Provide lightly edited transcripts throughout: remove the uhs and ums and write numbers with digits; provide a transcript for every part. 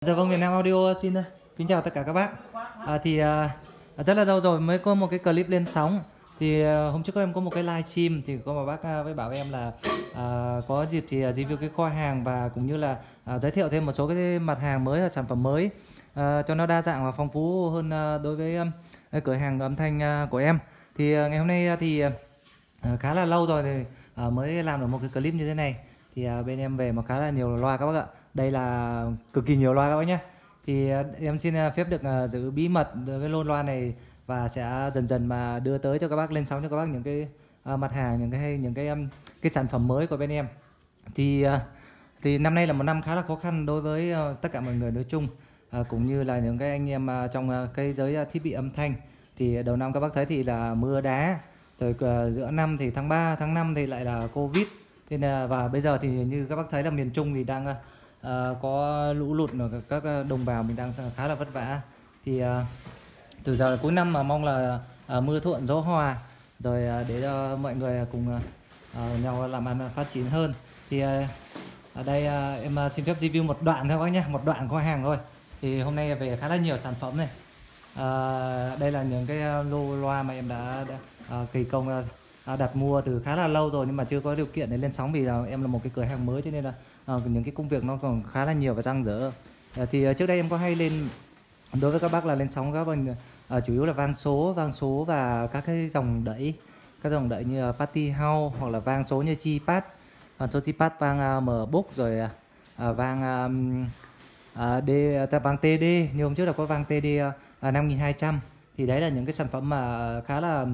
Dạ vâng, Việt Nam Audio xin kính chào tất cả các bác. Rất là lâu rồi mới có một cái clip lên sóng. Thì hôm trước em có một cái live stream thì có một bác với bảo em là có dịp thì review cái kho hàng và cũng như là giới thiệu thêm một số cái mặt hàng mới và sản phẩm mới cho nó đa dạng và phong phú hơn đối với cửa hàng âm thanh của em. Thì ngày hôm nay thì khá là lâu rồi thì mới làm được một cái clip như thế này. Thì bên em về mà khá là nhiều loa các bác ạ. Đây là cực kỳ nhiều loa các bác nhé. Thì em xin phép được giữ bí mật với lô loa này và sẽ dần dần mà đưa tới cho các bác, lên sóng cho các bác những cái mặt hàng, những cái sản phẩm mới của bên em. Thì năm nay là một năm khá là khó khăn đối với tất cả mọi người nói chung, cũng như là những cái anh em trong cái giới thiết bị âm thanh. Thì đầu năm các bác thấy thì là mưa đá, rồi giữa năm thì tháng 3, tháng 5 thì lại là Covid. Và bây giờ thì như các bác thấy là miền Trung thì đang có lũ lụt, các đồng bào mình đang khá là vất vả. Thì từ giờ cuối năm mà mong là mưa thuận gió hòa, rồi để cho mọi người cùng nhau làm ăn phát triển hơn. Thì ở đây em xin phép review một đoạn thôi các nhé, một đoạn kho hàng thôi. Thì hôm nay về khá là nhiều sản phẩm này. Đây là những cái lô loa mà em đã kỳ công đặt mua từ khá là lâu rồi nhưng mà chưa có điều kiện để lên sóng vì em là một cái cửa hàng mới, cho nên là những cái công việc nó còn khá là nhiều và dang dở. Thì trước đây em có hay lên đối với các bác là lên sóng các bạn chủ yếu là vang số và các cái dòng đẩy, như Party House hoặc là vang số như Chi-Pad, số Chi-Pad vang M-Book, rồi vang vang TD, như hôm trước là có vang TD 5200. Thì đấy là những cái sản phẩm mà khá là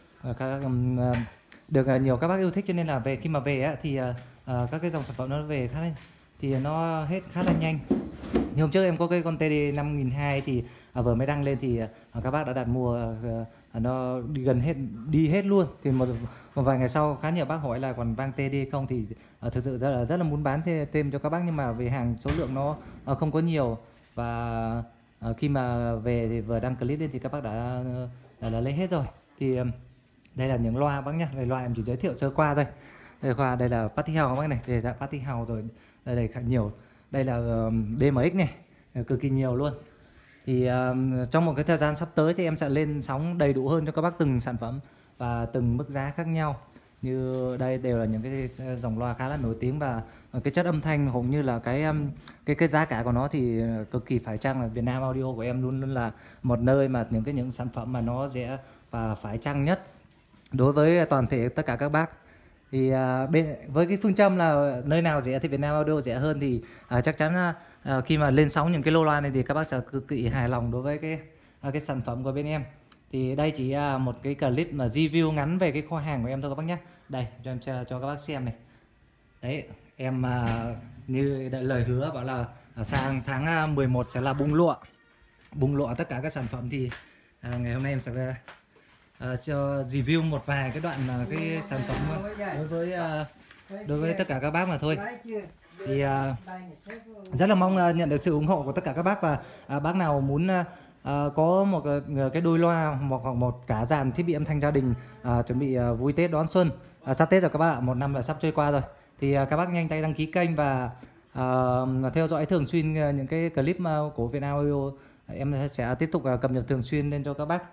được nhiều các bác yêu thích, cho nên là khi mà về thì các cái dòng sản phẩm nó về thì nó hết khá là nhanh. Như hôm trước em có cái con TD 5200 thì vừa mới đăng lên thì các bác đã đặt mua, nó đi hết luôn. Thì một vài ngày sau khá nhiều bác hỏi là còn vang TD không, thì thực sự rất là muốn bán thêm cho các bác, nhưng mà về hàng số lượng nó không có nhiều. Và khi mà về thì vừa đăng clip lên thì các bác đã lấy hết rồi. Thì đây là những loa bác nhá, đây loa em chỉ giới thiệu sơ qua thôi. Đây là Party House các bác này, đây là Party House, rồi đây khá nhiều. Đây là DMX này, cực kỳ nhiều luôn. Thì trong một cái thời gian sắp tới thì em sẽ lên sóng đầy đủ hơn cho các bác từng sản phẩm và từng mức giá khác nhau. Như đây đều là những cái dòng loa khá là nổi tiếng và cái chất âm thanh cũng như là cái giá cả của nó thì cực kỳ phải chăng. Là Việt Nam Audio của em luôn luôn là một nơi mà những sản phẩm mà nó rẻ và phải chăng nhất đối với toàn thể tất cả các bác. Thì với cái phương châm là nơi nào rẻ thì Việt Nam Audio rẻ hơn, thì chắc chắn khi mà lên sóng những cái lô loa này thì các bác sẽ cực kỳ hài lòng đối với cái sản phẩm của bên em. Thì đây chỉ một cái clip mà review ngắn về cái kho hàng của em thôi các bác nhé. Đây cho em cho các bác xem này. Đấy, em như lời hứa bảo là sang tháng 11 sẽ là bung lụa tất cả các sản phẩm. Thì ngày hôm nay em sẽ cho review một vài cái đoạn cái sản phẩm đối với tất cả các bác mà thôi. Thì rất là mong nhận được sự ủng hộ của tất cả các bác, và bác nào muốn có một cái đôi loa hoặc một cả dàn thiết bị âm thanh gia đình chuẩn bị vui Tết đón xuân, sắp Tết rồi các bác ạ, một năm là sắp trôi qua rồi, thì các bác nhanh tay đăng ký kênh và theo dõi thường xuyên những cái clip của Việt Nam Audio. Em sẽ tiếp tục cập nhật thường xuyên lên cho các bác.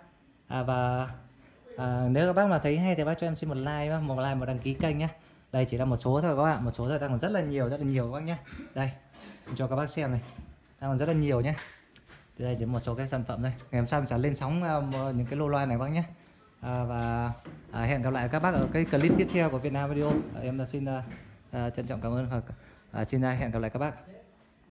Nếu các bác mà thấy hay thì bác cho em xin một like, một đăng ký kênh nhé. Đây chỉ là một số thôi các bạn, một số thôi, đang còn rất là nhiều các bác nhé. Đây cho các bác xem này, đang còn rất là nhiều nhé. Đây chỉ một số các sản phẩm đây, ngày hôm sau mình sẽ lên sóng những cái lô loa này bác nhé. Và hẹn gặp lại các bác ở cái clip tiếp theo của Việt Nam Audio. Em xin trân trọng cảm ơn và xin hẹn gặp lại các bác.